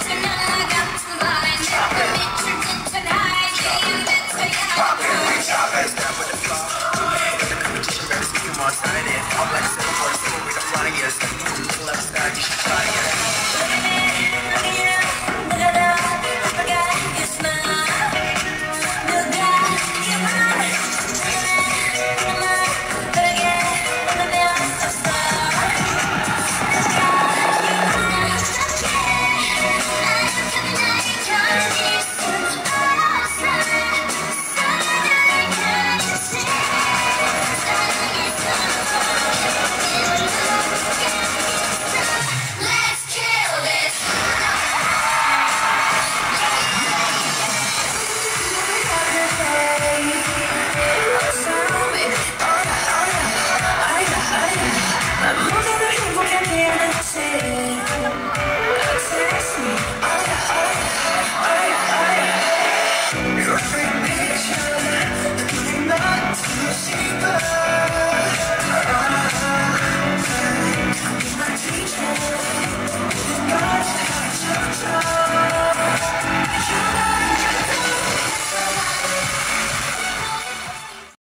Come on, sign in. I'm like 747, we the flying. Pull up side, you should try it.